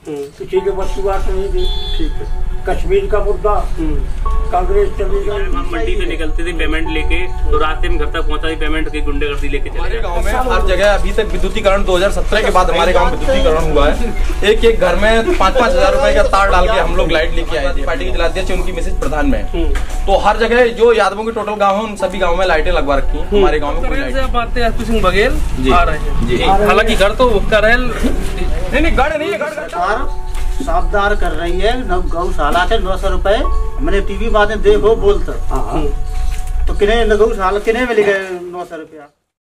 किसी के बस की बात नहीं थी। ठीक है। कश्मीर का मुद्दा, कांग्रेस चली गई। हम मंडी से निकलते थे पेमेंट लेके, तो रास्ते में घर तक पहुंचा दी पेमेंट की गुंडागर्दी लेके चले। हमारे गांव में हर जगह अभी तक विद्युतीकरण 2017 के बाद हमारे गांव में विद्युतीकरण हुआ है। एक एक घर में 5-5 हजार रुपए का तार डाल के हम लोग लाइट लेके आए थे। पार्टी के जिलाध्यक्ष उनकी मिसेज प्रधान में, तो हर जगह जो यादवों के टोटल गाँव है उन सभी गाँव में लाइटें लगवा रखी है। हमारे गाँव में एसपी सिंह बघेल आ रहे हैं, हालांकि घर तो करेल नहीं, गढ़ नहीं है, सावधान कर रही है। गौशाला के 900 रुपए मैंने टीवी बातें देखो बोलते, तो किन्हें गौशाला किन्हें मिल गए 900 रुपया।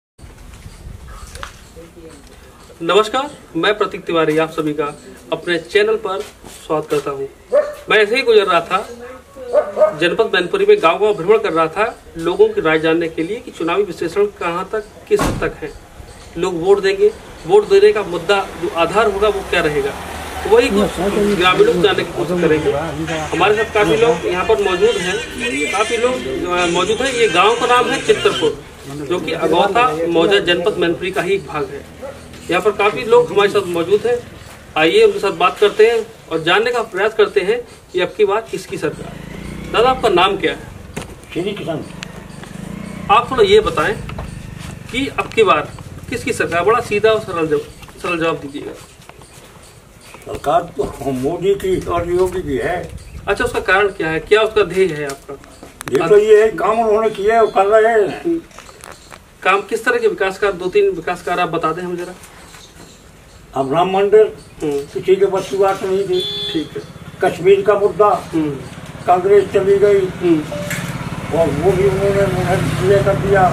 नमस्कार, मैं प्रतीक तिवारी आप सभी का अपने चैनल पर स्वागत करता हूं। मैं ऐसे ही गुजर रहा था, जनपद मैनपुरी में गांव-गांव भ्रमण कर रहा था, लोगों की राय जानने के लिए कि चुनावी विश्लेषण कहां तक किस हद तक है। लोग वोट देंगे, वोट देने का मुद्दा जो आधार होगा वो क्या रहेगा, वही कुछ ग्रामीणों को जानने की कोशिश करेंगे। हमारे साथ काफी लोग यहाँ पर मौजूद हैं, काफी लोग मौजूद हैं। ये गांव का नाम है चित्रपुर, जो कि अगौता मौजा जनपद मैनपुरी का ही एक भाग है। यहाँ पर काफी लोग हमारे साथ मौजूद हैं। आइए उनके साथ बात करते हैं और जानने का प्रयास करते हैं कि अब की बार किसकी सरकार। दादा, आपका नाम क्या है? श्री किसान। आप थोड़ा ये बताएं कि अब की बार किसकी सरकार? बड़ा सीधा और सरल जवाब दीजिएगा। सरकार तो मोदी की और योगी की है। अच्छा, उसका कारण क्या है? क्या उसका ध्येय है आपका? ये तो ये है, काम उन्होंने किया वो कर रहे हैं। काम किस तरह के विकास कार्य? 2-3 विकास कार्य आप बता दें हमें जरा। अब राम मंदिर किसी के बस की बात नहीं थी। ठीक है। कश्मीर का मुद्दा, कांग्रेस चली गई और वो भी उन्होंने कर दिया।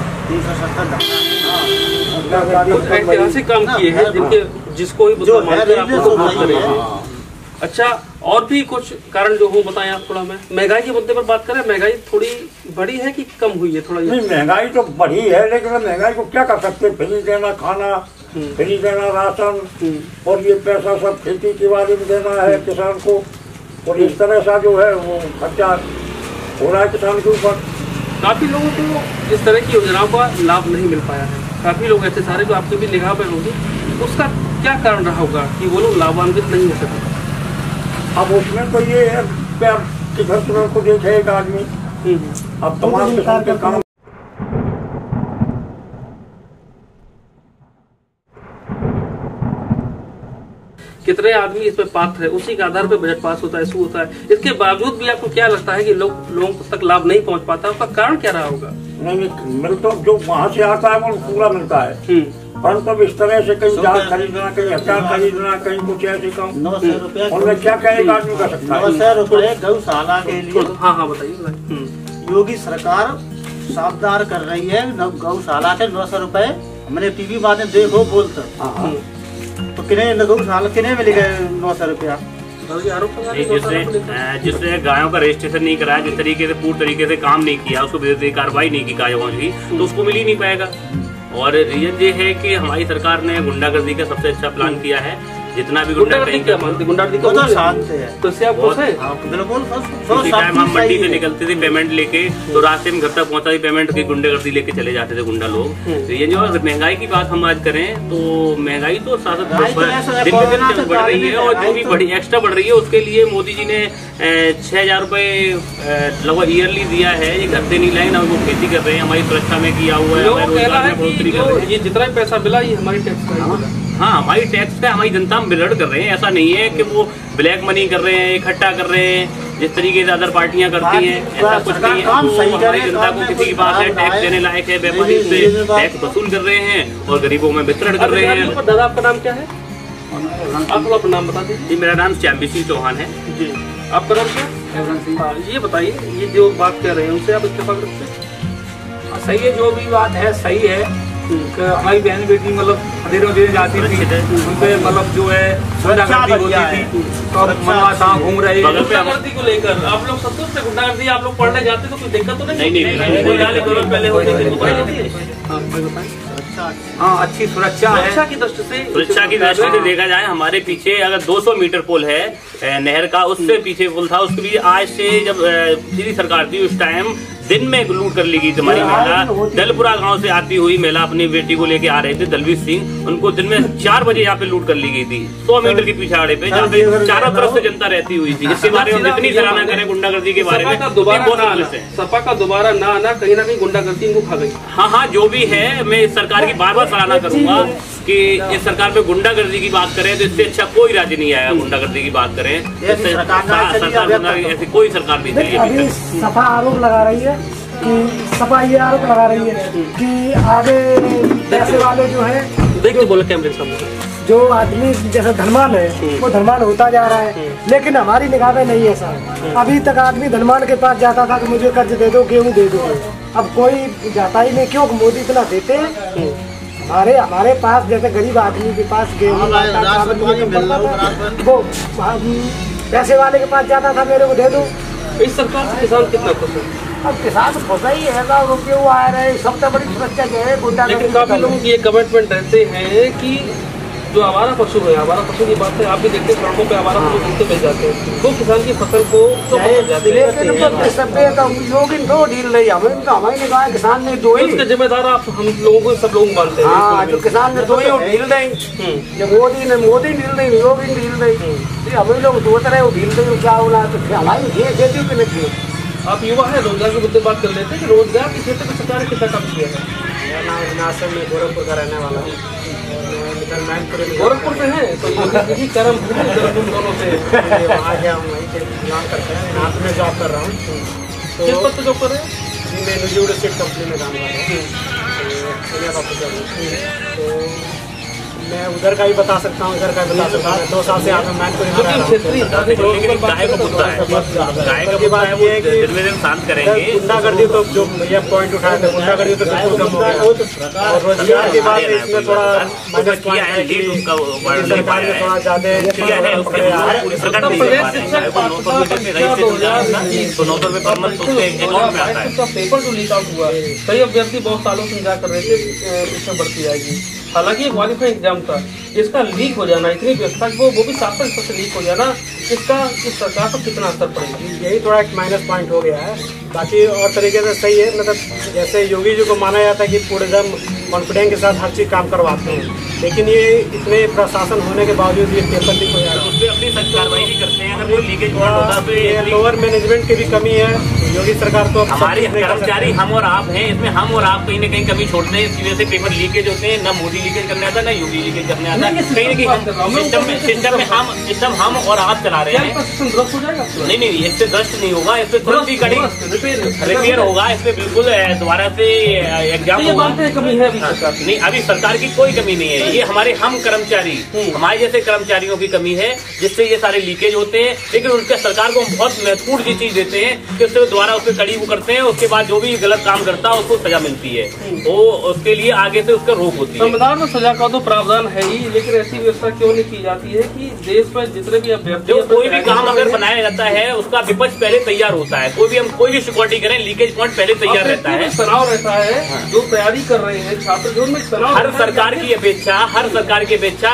370 ऐतिहासिक काम किए हैं जिसको ही मुद्दा मानकर आप लोग वोट करेंगे। अच्छा, और भी कुछ कारण जो हो बताएं आप थोड़ा। हमें महंगाई के मुद्दे पर बात करें। महंगाई थोड़ी बढ़ी है कि कम हुई है? थोड़ा नहीं, महंगाई तो बढ़ी है, लेकिन महंगाई को क्या कर सकते? फ्री देना खाना, फ्री देना राशन, और ये पैसा सब खेती के बारे में देना है किसान को, और इस तरह सा जो है वो खर्चा हो रहा है किसान के ऊपर। काफी लोगों को इस तरह की योजनाओं का लाभ नहीं मिल पाया है। काफी लोग ऐसे सारे जो आपकी भी निगाह पर होंगे, उसका क्या कारण रहा होगा कि वो लोग लाभान्वित नहीं हो सके? अब उसमें तो ये है किधर को देखेगा आदमी। अब तमाम किसान के काम कितने आदमी इसमें पात्र है, उसी के आधार पर बजट पास होता है, शुरू होता है। इसके बावजूद भी आपको क्या लगता है कि लोगों तक लाभ नहीं पहुंच पाता? उसका कारण क्या रहा होगा? नहीं मिलता, जो वहाँ से आता है वो पूरा मिलता है, परंतु इस तरह से कहीं जहाज खरीदना, कहीं अचार खरीदना, कहीं कुछ ऐसे काम 900 रुपया उनमें क्या क्या एक आदमी कर सकता है? 900 रुपये गौशाला के लिए। हाँ बताइए। योगी सरकार सावधान कर रही है। गौशाला के 900 रुपए मैंने टीवी बातें देखो बोलते, तो किन्हें गौशाला किन्हें मिल गए 900 रुपया। जिसने गायों का रजिस्ट्रेशन नहीं कराया, जिस तरीके से पूर्ण तरीके से काम नहीं किया, उसको विरोधी कार्रवाई नहीं की कार्यवाही की, तो उसको मिल ही नहीं पाएगा। और रीजन ये है कि हमारी सरकार ने गुंडागर्दी का सबसे अच्छा प्लान किया है। जितना भी गुंडागर्दी क्या मानते? गुंडागर्दी को तो शांत है, तो इससे आप खुश हैं? बिल्कुल। टाइम हम मंडी से निकलते थे पेमेंट लेके, तो रास्ते में घर तक पहुंचा दी पेमेंट की गुंडागर्दी लेके चले जाते थे गुंडा लोग। ये जो महंगाई की बात हम आज करें, तो महंगाई तो दिन पे दिन बढ़ रही है, और जो भी बड़ी एक्स्ट्रा बढ़ रही है उसके लिए मोदी जी ने 6000 रुपए लगभग ईयरली दिया है। ये घर से नहीं लाए ना, वो खेती कर रहे हैं, हमारी सुरक्षा में किया हुआ है। ये जितना पैसा मिला ये हमारी टैक्स का मिला। हाँ, हमारी टैक्स का हमारी जनता में बिलड़ कर रहे हैं। ऐसा नहीं है कि वो ब्लैक मनी कर रहे हैं, इकट्ठा कर रहे हैं जिस तरीके से अदर पार्टियां करती हैं। ऐसा कुछ नहीं है। हमारी जनता को किसी की बात है, टैक्स देने लायक है, व्यापारी से टैक्स वसूल कर रहे हैं और गरीबों में वितरण कर रहे हैं। दादा, आपका नाम क्या है? आप अपना नाम बता दीजिए। जी, मेरा नाम श्यामवी सिंह चौहान है। जी, आपका नाम क्या? ये बताइए, ये जो बात कर रहे हैं उनसे आप इत्तेफाक रखते हैं? सही है, जो भी बात है सही है। हमारी बहन बेटी मतलब धीरे जाती थी, उनपे मतलब जो है गुंडागर्दी होती थी, तो अब मनवा घूम रहे हैं। गुंडागर्दी को लेकर आप लोग संतुष्ट है? गुंडागर्दी आप लोग पढ़ने जाते तो कोई दिक्कत तो नहीं? पहले हाँ, अच्छी सुरक्षा है। सुरक्षा की दृष्टि से देखा जाए, हमारे पीछे अगर 200 मीटर पुल है नहर का, उससे पीछे पुल था, उसके भी आज से जब पिछली सरकार थी उस टाइम दिन में लूट कर ली गई हमारी महिला। दलपुरा गांव से आती हुई महिला अपनी बेटी को लेके आ रहे थे, दलवीर सिंह, उनको दिन में 4 बजे यहाँ पे लूट कर ली गई थी 100 मीटर के पिछाड़े पे, जहाँ पे चारों तरफ से जनता रहती हुई थी। इसके बारे में जितनी सराहना करें गुंडागर्दी के बारे में, सपा का दोबारा ना आना कहीं ना कहीं गुंडागर्दी इनको खा गई। हाँ, जो भी है, मैं इस सरकार की बार बार सराहना करूंगा कि इस सरकार पे गुंडागर्दी की बात करें तो इससे अच्छा कोई राज्य नहीं आएगा। गुंडागर्दी की बात करें, ऐसी कोई सरकार नहीं चली अभी। सपा आरोप लगा रही है कि सपा ये आरोप लगा रही है कि आगे पैसे वाले जो है, देखिए बोले कैमरे सामने, जो आदमी जैसा धनवान है वो धनवान होता जा रहा है, लेकिन हमारी निगाह में नहीं है साहब। अभी तक आदमी धनवान के पास जाता था कि मुझे कर्ज दे दो, गेहूँ दे दो, अब कोई जाता ही नहीं। क्यों? मोदी इतना देते हैं। हमारे पास जैसे गरीब आदमी के पास गेहूँ वो पैसे वाले के पास जाता था, मेरे को दे दो। इस सरकार से किसान कितना खुश है? अब किसान खुश ही है ना, रुपये वो आ रहे, सबसे बड़ी सुरक्षा जो है गुंडा। लेकिन काफी लोगों की ये कमिटमेंट रहते हैं कि जो आवारा पशु है, आवारा पशु की बात है, आप भी देखते हैं सड़कों पे आवारा पशु घूमते मिल जाते हैं, वो किसान की फसल को तो जाते हैं। योगी तो ढील रही हमें, तो हमारी निगाह किसान ने दो ही, उसके जिम्मेदार आप हम लोगों को सब लोग मानते हैं। हाँ, जो किसान ने दो ही ढील रही, जब मोदी ढील रही, योगी ढील रही, हमें लोग दो तरह वो ढील रही, क्या होना तो हमारी खेती की नहीं। आप युवा है, रोजगार के मुद्दे बात कर लेते हैं कि रोजगार के क्षेत्र में सरकार ने कितना काम किया है। मेरा नाम अविनाश है, मैं गोरखपुर का रहने वाला हूँ। गोरखपुर से है तो यही कर्म दोनों से वहाँ गया हूँ, वहीं से काम करते हैं। यहाँ पे मैं जॉब कर रहा हूँ। किस पद पे जॉब कर रहे हैं? मैं न्यूज़ स्टेट कंपनी में काम कर रहा हूँ। तो मैं उधर का भी बता सकता हूँ, इधर का भी बता सकता हूँ। 2 साल से यहाँ पे मैनपुरी में रह रहा हूँ। गाय का मुद्दा है, दिन में दिन शांत करेंगे। गुंडागर्दी तो जो ये पॉइंट उठाए थे, गुंडागर्दी तो बिल्कुल कम हो गया। और रोजगार की बात इसमें थोड़ा माइनस किया है कि सरकार ने थोड़ा ज्यादा पेपर जो लीक आउट हुआ, कई अभ्यर्थी बहुत सालों से इंतजार कर रहे थे इसमें बढ़ती जाएगी। हालांकि क्वालिफाइंग एग्जाम था, इसका लीक हो जाना, इतनी व्यवस्था वो भी 7% लीक हो जाना, इसका इस सरकार पर कितना असर पड़ेगा? यही थोड़ा एक माइनस पॉइंट हो गया है। बाकी और तरीके से सही है, मतलब जैसे योगी जी को माना जाता है कि पूरे दम कॉन्फिडेंस के साथ हर चीज काम करवाते हैं, लेकिन ये इतने प्रशासन होने के बावजूद ये पेपर लीक हो जाएगा, उस पर अपनी सख्त कार्रवाई भी करते हैं। अगर कोई लीकेज होता तो ये लोअर मैनेजमेंट की भी कमी है। योगी सरकार तो हमारी कर्मचारी हम और आप हैं, इसमें हम और आप कहीं न कहीं कमी छोड़ते हैं, इसकी वजह से पेपर लीकेज होते हैं। न मोदी लीकेज करने आता, न योगी लीकेज करने आता, कहीं न कहीं सिस्टम हम और आप चला रहे हैं। नहीं, इससे दस्त नहीं होगा, इससे तुरंत ही कड़ी रिपेयर होगा, इससे बिल्कुल दोबारा से एग्जाम होगा। नहीं, अभी सरकार की कोई कमी नहीं है, ये हमारे हम कर्मचारी, हमारे जैसे कर्मचारियों की कमी है, जिससे ये सारे लीकेज होते हैं। लेकिन उनके सरकार को हम बहुत महत्वपूर्ण चीज देते हैं कि उससे द्वारा उस पर कड़ी वो करते हैं, उसके बाद जो भी गलत काम करता है उसको सजा मिलती है, वो उसके लिए आगे से उसका रोक होती है। संविधान में सजा का तो प्रावधान है ही, लेकिन ऐसी व्यवस्था क्यों नहीं की जाती है कि देश में जितने भी अभ्यर्थी, जो कोई भी काम अगर बनाया जाता है उसका विपक्ष पहले तैयार होता है। कोई भी सिक्योरिटी करें, लीकेज पॉइंट पहले तैयार रहता है, तनाव रहता है। जो तैयारी कर रहे हैं छात्र, जो उनमें तनाव, हर सरकार की अपेक्षा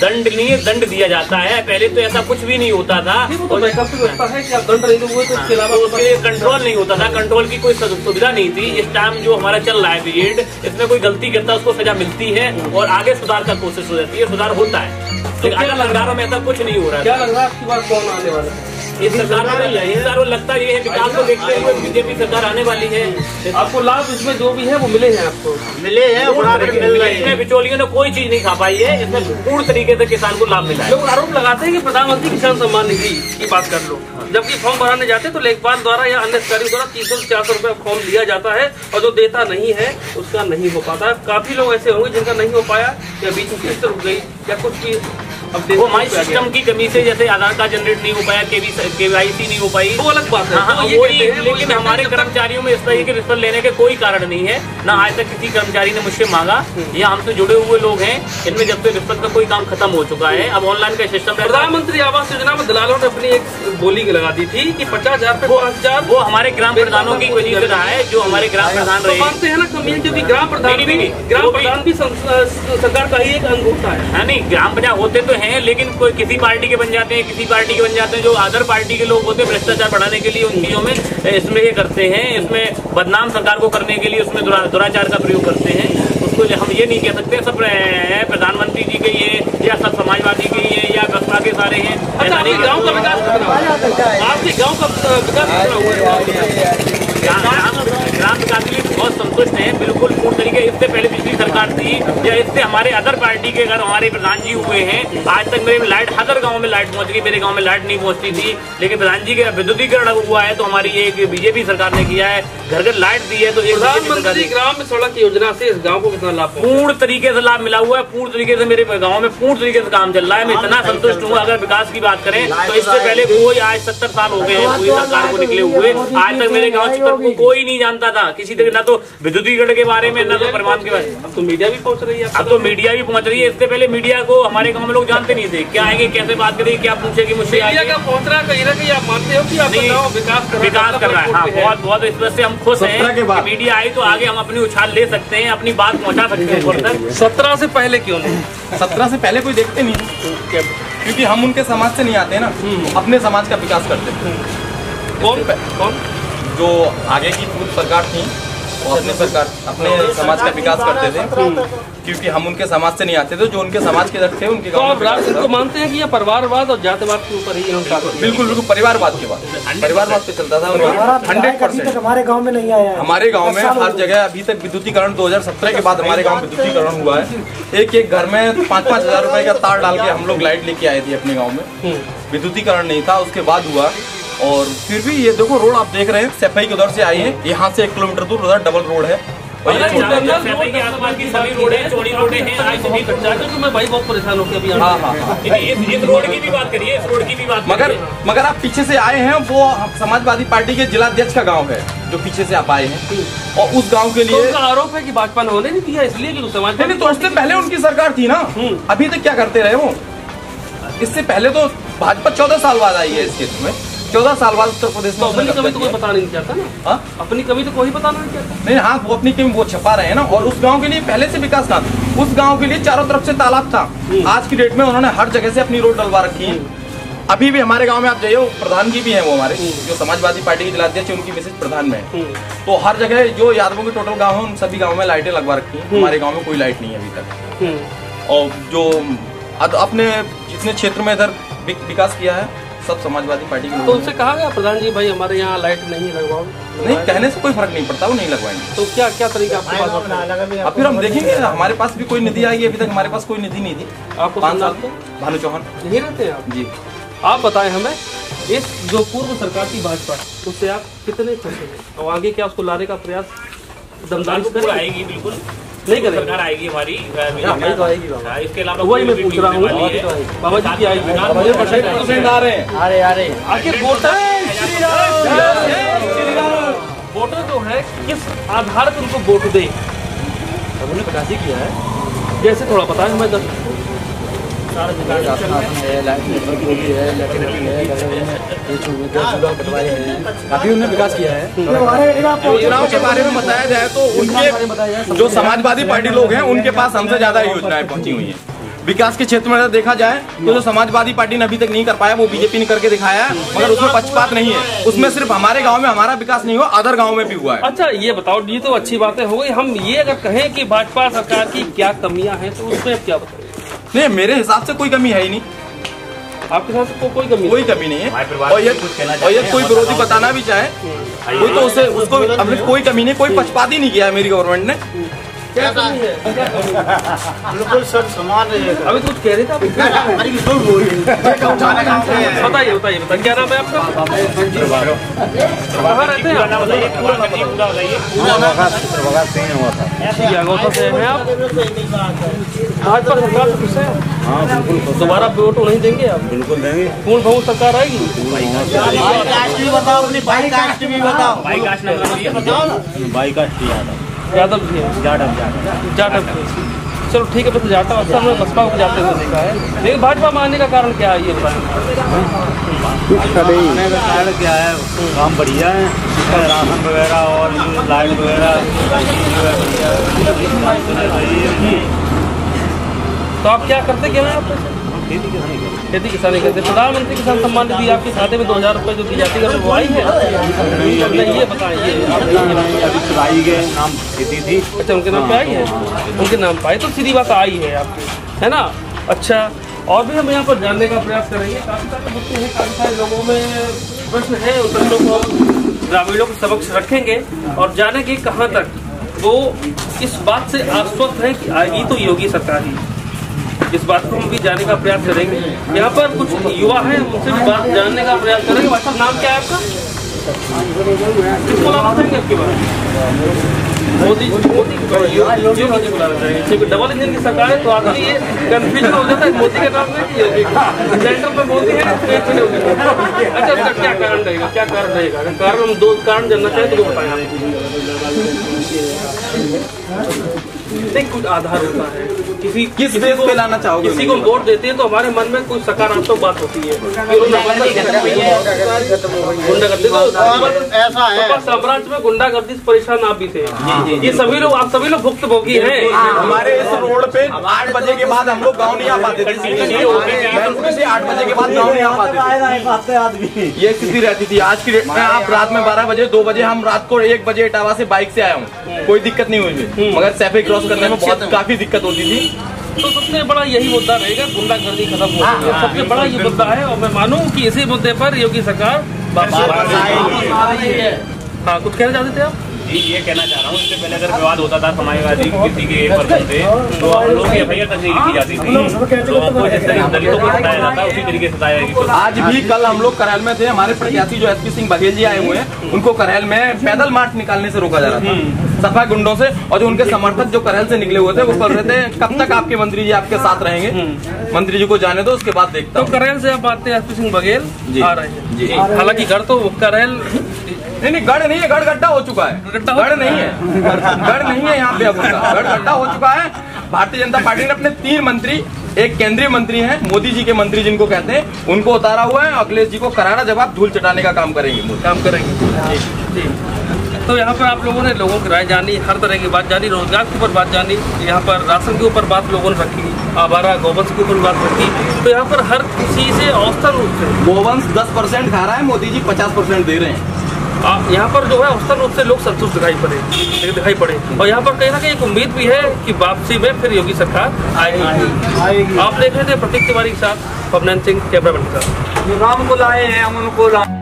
दंड दिया जाता है। पहले तो ऐसा कुछ भी नहीं होता था, तो वैकल्पिक व्यवस्था है कि आप दंड नहीं दोगे तो इसके अलावा उसके लिए कंट्रोल नहीं होता था, कंट्रोल की कोई सुविधा नहीं थी। इस टाइम जो हमारा चल रहा है पीरियड, इसमें कोई गलती करता है उसको सजा मिलती है और आगे सुधार का कोशिश हो जाती है, सुधार होता है। लेकिन अगर सरकारों में ऐसा कुछ नहीं हो रहा है। क्या लग रहा है आपकी बात कौन आने वाला है? इस सरकार में लगता ये है, विकास को देखते हुए बीजेपी सरकार आने वाली है। आपको लाभ इसमें जो भी है वो मिले हैं, आपको मिले हैं, इसमें बिचौलियों ने कोई चीज नहीं खा पाई है, इसमें पूर्ण तरीके से किसान को लाभ मिला है। लोग आरोप लगाते हैं कि प्रधानमंत्री किसान सम्मान निधि की बात कर लो, जबकि फॉर्म भराने जाते तो लेखपाल द्वारा या अन्य अधिकारियों द्वारा 300-400 रुपए फॉर्म दिया जाता है और जो देता नहीं है उसका नहीं हो पाता। काफी लोग ऐसे होंगे जिनका नहीं हो पाया, या बीच में किस्त रुक गई या कुछ भी। अब वो हमारी सिस्टम की कमी से, जैसे आधार कार्ड जनरेट नहीं हो पाया, KYC नहीं हो पाई, वो अलग बात है। हाँ, लेकिन हमारे कर्मचारियों में इस तरह के रिश्वत लेने के कोई कारण नहीं है। ना आज तक किसी कर्मचारी ने मुझसे मांगा, या हमसे जुड़े हुए लोग हैं इनमें जब से रिश्वत का कोई काम खत्म हो चुका है। अब ऑनलाइन का सिस्टम, प्रधानमंत्री आवास योजना में दलालों ने अपनी एक बोली लगा दी थी कि 50,000 पे 5,000, वो हमारे ग्राम प्रधानों की वजह से रहा है, जो हमारे ग्राम प्रधान रहे। मानते हैं ना कमी, क्योंकि ग्राम प्रधान भी सरकार का ही एक अंग होता है। नहीं, ग्राम प्रधान होते तो हैं, लेकिन कोई किसी पार्टी के बन जाते हैं, किसी पार्टी के बन जाते हैं। जो अदर पार्टी के लोग होते हैं भ्रष्टाचार बढ़ाने के लिए उन चीजों में इसमें ये करते हैं, इसमें बदनाम सरकार को करने के लिए उसमें दुराचार का प्रयोग करते हैं। उसको हम ये नहीं कह सकते सब प्रधानमंत्री जी के ये या सब समाजवादी के ये या बसपा के सारे हैं। ऐसा नहीं। गाँव का विकास आपके गाँव का ग्राम विकास के लिए बहुत संतुष्ट हैं, बिल्कुल पूर्ण तरीके। इससे पहले पिछली सरकार थी या इससे हमारे अदर पार्टी के अगर हमारे प्रधान जी हुए हैं, आज तक मेरे लाइट हर गांव में लाइट पहुंच गई। मेरे गांव में लाइट नहीं पहुंचती थी, लेकिन प्रधान जी के विद्युतीकरण हुआ है तो हमारी एक बीजेपी सरकार ने किया है, घर घर लाइट दी है। तो एक प्रधानमंत्री ग्राम सड़क योजना से इस गाँव को कितना लाभ? पूर्ण तरीके से लाभ मिला हुआ है, पूर्ण तरीके से मेरे गाँव में पूर्ण तरीके से काम चल रहा है। मैं इतना संतुष्ट हूँ। अगर विकास की बात करें तो इससे पहले कोई आज 70 साल हो गए हैं पूरी सरकार को निकले हुए, आज तक मेरे गाँव को कोई नहीं जानता था किसी तरह, ना तो विद्युतीकरण के बारे में, ना तो परिवहन के बारे में। अब तो मीडिया भी पहुंच रही है। अब तो मीडिया भी पहुंच रही है। इससे पहले मीडिया को हमारे गांव में लोग जानते नहीं थे, क्या आएंगे, कैसे बात करेंगे, क्या पूछेगी मुझसे। मीडिया का पहुंच रहा है कहीं ना कहीं, आप मानते हो कि आपका गांव विकास कर रहा है? हाँ, बहुत बहुत। इस वजह से हम खुश हैं कि मीडिया आई तो आगे हम अपनी उछाल ले सकते हैं, अपनी बात पहुंचा सकते हैं। 17 से पहले क्यों नहीं? 17 से पहले कोई देखते नहीं, क्योंकि हम उनके समाज से नहीं आते ना, अपने समाज का विकास करते थे। कौन जो आगे की पूर्व सरकार थी वो अपने समाज का विकास करते थे, क्योंकि हम उनके समाज से नहीं आते थे। जो उनके समाज के इधर थे उनके तो आप राजनीति को मानते हैं कि ये परिवारवाद और जातिवाद के ऊपर ही? बिल्कुल बिल्कुल, परिवारवाद के बाद परिवारवाद पे चलता था 100%। हमारे गाँव में नहीं आया। हमारे गांव में हर जगह अभी तक विद्युतीकरण 2017 के बाद हमारे गांव में विद्युतीकरण हुआ है। एक एक घर में 5-5 हजार रुपए का तार डाल के हम लोग लाइट लेके आए थे अपने गाँव में। विद्युतीकरण नहीं था, उसके बाद हुआ। और फिर भी ये देखो रोड आप देख रहे हैं, सफाई के उधर से आई है, यहाँ से 1 किलोमीटर दूर उधर डबल रोड है। और ये आसपास की सभी रोड है, चौड़ी रोड है। आज सभी तो मैं भाई बहुत परेशान हो गया। हाँ, इस रोड की भी बात करिए, इस रोड की भी बात। मगर आप पीछे से आए हैं, वो समाजवादी पार्टी के जिलाध्यक्ष का गाँव है जो पीछे से आप आए हैं, और उस गाँव के लिए आरोप है कि भाजपा ने होने नहीं दिया, इसलिए कि समाज नहीं, तो उससे पहले उनकी सरकार थी ना। अभी तक क्या करते रहे वो? इससे पहले तो भाजपा 14 साल बाद आई है इस केस में। 14 साल बाद उत्तर प्रदेश में अपनी कमी तो कोई बताना नहीं चाहता ना। अपनी कमी तो कोई बताना नहीं चाहता। नहीं, हाँ, वो अपनी कमी वो छपा रहे हैं ना। और उस गांव के लिए पहले से विकास था, उस गांव के लिए चारों तरफ से तालाब था। आज की डेट में उन्होंने हर जगह से अपनी रोड डलवा रखी है। अभी भी हमारे गांव में आप जाइए, प्रधान जी भी हैं वो हमारे, जो समाजवादी पार्टी के जिलाध्यक्ष, उनकी मिसेज प्रधान में है। तो हर जगह जो यादवों के टोटल गाँव है उन सभी गाँव में लाइटें लगवा रखी है। हमारे गाँव में कोई लाइट नहीं है अभी तक। और जो अपने जितने क्षेत्र में इधर विकास किया है सब समाजवादी पार्टी के। तो उनसे कहा गया प्रधान जी भाई हमारे यहाँ लाइट नहीं लगवाओ? नहीं, कहने से कोई फर्क नहीं पड़ता, वो नहीं लगवाएंगे। तो क्या क्या तरीका आपके पास? अब फिर हम देखेंगे। हमारे पास भी कोई निधि आएगी, अभी तक हमारे पास कोई निधि नहीं थी। आपको 5 साल भानु चौहान यही रहते हैं आप? जी। आप बताएं हमें, इस जो पूर्व सरकार की भाजपा, उससे आप कितने खुश हैं और आगे क्या उसको लाने का प्रयास दमदार आएगी? बिल्कुल नहीं करेंगे, सरकार आएगी हमारी, इसके अलावा वही मैं पूछ रहा हूँ। बाबा जी की आएगी, आ रहे हैं। अरे आखिर वोटर जो है किस आधार पर उनको वोट दे? उन्होंने 85 किया है। जैसे थोड़ा बताएं हमें। काफी उन्होंने विकास किया है। योजनाओं के बारे में बताया जाए तो उनके जो समाजवादी पार्टी लोग हैं उनके पास हमसे ज्यादा योजनाएं पहुंची हुई हैं। विकास के क्षेत्र में अगर देखा जाए तो जो समाजवादी पार्टी ने अभी तक नहीं कर पाया वो बीजेपी ने करके दिखाया है, मगर उसमें पक्षपात नहीं है। उसमें सिर्फ हमारे गांव में हमारा विकास नहीं हुआ, अदर गांव में भी हुआ है। अच्छा ये बताओ, ये तो अच्छी बातें हो गई। हम ये अगर कहें कि भाजपा सरकार की क्या कमियां हैं तो उसमें क्या बताएं? नहीं, मेरे हिसाब से कोई कमी है ही नहीं। आपके हिसाब से कोई कमी नहीं है। और ये कोई विरोधी बताना भी चाहे कोई तो उसको अपने कोई कमी नहीं, कोई पक्षपात ही नहीं किया है मेरी गवर्नमेंट ने। क्या कमी है? बिल्कुल सब समान रहेगा। अभी कुछ कह रहे थे आप? बताइए बताइए, क्या नाम है आपका? कहाँ रहते हैं आप? से हैं आप? भाजपा सरकार से खुश हैं? हाँ बिल्कुल। दोबारा वोट नहीं देंगे आप? बिल्कुल देंगे। पूर्ण बहुमत सरकार आएगी? बताओ, अपनी बाई कास्ट भी बताओ। बाई कास्ट यादव जी है? जाटव। चलो ठीक है, बस जाटव अक्सर में बसपा को जाते हुए देखा है, लेकिन भाजपा में आने का कारण क्या है ये बताएं? आने का कारण क्या है? काम बढ़िया है, राशन वगैरह और लाइट वगैरह। तो आप क्या करते क्या हैं आप? खेती किसानी करते। प्रधानमंत्री किसान सम्मान निधि आपके खाते में 2000 रुपए जो दी जाती है वो आई है? ये बताइए। नाम खेती थी। अच्छा, उनके नाम पे आई है? उनके नाम पे आई तो सीधी बात आई है आपकी, है ना? अच्छा, और भी हम यहाँ पर जानने का प्रयास करेंगे। काफ़ी सारे मुद्दे हैं, काफ़ी सारे लोगों में प्रश्न है, उन सभी लोग को ग्रामीणों के समक्ष रखेंगे और जानेंगे कहाँ तक वो इस बात से आश्वस्त है कि आएगी तो योगी सरकार ही। इस बात को हम भी जानने का प्रयास करेंगे। यहाँ पर कुछ युवा हैं, उनसे भी बात जानने का प्रयास करेंगे। भाई साहब, नाम क्या है आपका? किसको लाना चाहेंगे आपके बारे? मोदी योगी जी बुला रहे हैं। डबल इंजन की सरकार है तो आदमी ये कंफ्यूजन हो जाता है, मोदी का नाम है कि योगी का। सेंटर में मोदी है, स्टेट में योगी। अच्छा, उसका क्या कारण रहेगा? क्या कारण रहेगा? अगर कारण हम 2 कारण जानना चाहें तो वो बताएं आप। कुछ आधार होता है, किस बेस पे लाना चाहोगे? किसी को वोट देते हैं तो हमारे मन में कोई सकारात्मक बात होती है। गुंडागर्दी ऐसा है, साम्राज्य में गुंडागर्दी से परेशान आप भी थे। ये सभी लोग, आप सभी लोग भुक्तभोगी हैं। हमारे इस रोड पे 8 बजे के बाद हम लोग गाँव नहीं आ पाते थे। 8 बजे के बाद गाँव नहीं आ पाते थे। ये स्थिति रहती थी। आज की डेट में आप रात में 12 बजे 2 बजे, हम रात को 1 बजे इटावा से बाइक से आया हूँ, कोई दिक्कत नहीं हुई। मगर सैफे क्रॉस करने में काफी दिक्कत होती थी। तो सबसे बड़ा यही मुद्दा रहेगा, गुंडागर्दी खत्म हो रही है। सबसे बड़ा ये मुद्दा है और मैं मानूं कि इसी मुद्दे पर योगी सरकार हाँ, कुछ कहना चाहते थे आप? जी, ये कहना चाह रहा हूँ, इससे पहले अगर विवाद होता था समाजवादी किसी के पर्सन से तो हम लोग FIR तक नहीं की जाती थी, तो हमको जिस तरीके दलितों को सताया जाता है उसी तरीके से सताया जाएगी। आज भी कल हम लोग करेल में थे, हमारे प्रत्याशी जो SP सिंह बघेल जी आए हुए हैं, उनको करेल में पैदल मार्च निकालने से रोका जा रहा था सफा गुंडों से। और जो उनके समर्थक जो करेल से निकले हुए थे वो बोल रहे थे कब तक आपके मंत्री जी आपके साथ रहेंगे, मंत्री जी को जाने दो, उसके बाद देखता हूं। तो करेल से आप बात हैं, SP सिंह बघेल आ रहे हैं। हालांकि गढ़ तो करेल नहीं, गढ़ नहीं है, गढ़ गड्ढा हो चुका है। गढ़ नहीं है, गढ़ नहीं है यहाँ पे। अब गढ़ गड्ढा हो चुका है। भारतीय जनता पार्टी ने अपने 3 मंत्री, एक केंद्रीय मंत्री हैं, मोदी जी के मंत्री जिनको कहते हैं, उनको उतारा हुआ है। अखिलेश जी को करारा जवाब धूल चटाने का काम करेंगे। तो यहाँ पर आप लोगों ने लोगों की राय जानी, हर तरह की बात जानी, रोजगार के ऊपर बात जानी, यहाँ पर राशन के ऊपर बात लोगों ने रखी, आवारा गोवंश के ऊपर बात रखी। तो यहाँ पर हर चीज से औसतन रूप से गोवंश 10% खा रहा है, मोदी जी 50% दे रहे हैं। यहाँ पर जो है औसतन रूप से लोग संतुष्ट दिखाई पड़े। और यहाँ पर कहीं ना कहीं एक उम्मीद भी है कि वापसी में फिर योगी सरकार आएगी। आप देख रहे थे प्रतीक तिवारी के साथ पवनन सिंह, कैमरामैन के साथ। राम को लाए हैं हम, उनको